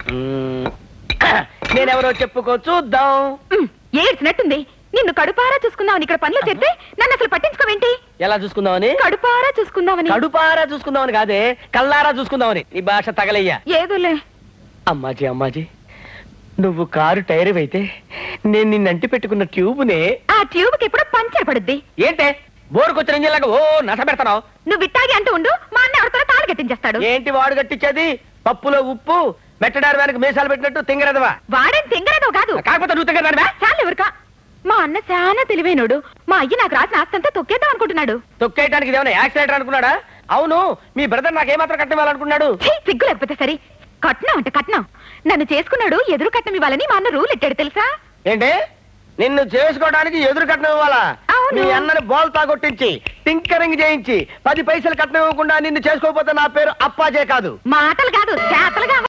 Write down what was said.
నేనెవరో చెప్పుకో చూద్దాం. ఏడ్చినట్టుంది. నిన్ను కడుపారా చూసుకుందామని ఇక్కడ పనిలో చేస్తే నన్ను అసలు పట్టించుకోవేంటి? ఎలా చూసుకుందామని? కడుపారా చూసుకుందామని. కడుపారా చూసుకుందామని కాదే, కల్లారా చూసుకుందామని. నీ భాష తగలయ్యా. ఏదోలే. అమ్మాజీ అమ్మాజీ, నువ్వు కారు టైర్ అయితే నేను నిన్నంటి పెట్టుకున్న ట్యూబ్నే. ఆ ట్యూబ్ కి ఎప్పుడో పంచర్ పడుద్ది. ఏంటే బోరుకొచ్చిన ఇంజిన్లాగా ఓ నస పెడతావు? నువ్వు ఇట్టాగి అంటూ ఉండు, మా అన్న ఎవరితో తాళి కట్టించేస్తాడు. ఏంటి వాడు కట్టించేది? పప్పులో ఉప్పు మెట్టడారు వెనక మీసాలు పెట్టినట్టు తింగరదవా? వాడేం తింగరదో కాదు. కాకపోతే నువ్వు తింగరదానివా? చాలు ఎవరికా. మా అన్న చాలా తెలివైనోడు. మా అయ్య నాకు రాసిన ఆస్తంతా తొక్కేద్దాం అనుకుంటున్నాడు. తొక్కేయడానికి ఏమైనా యాక్సిడెంట్ అనుకున్నాడా? అవును, మీ బ్రదర్ నాకేమాత్రం కట్టివ్వాలనుకున్నాడు? సిగ్గు లేకపోతే సరే. కట్నం అంటే కట్నం. నన్ను చేసుకున్నాడు, ఎదురు కట్నం ఇవ్వాలని మా అన్న రూల్ ఎట్టాడు తెలుసా? ఏంటి, నిన్ను చేసుకోవడానికి ఎదురు కట్నం ఇవ్వాలా? అవును. నీ అన్నని బోల్తా కొట్టించి టింకరింగ్ చేయించి 10 పైసలు కట్నం ఇవ్వకుండా నిన్ను చేసుకోకపోతే నా పేరు అప్పాజే కాదు. మాటలు కాదు, చేతలు కావాలి.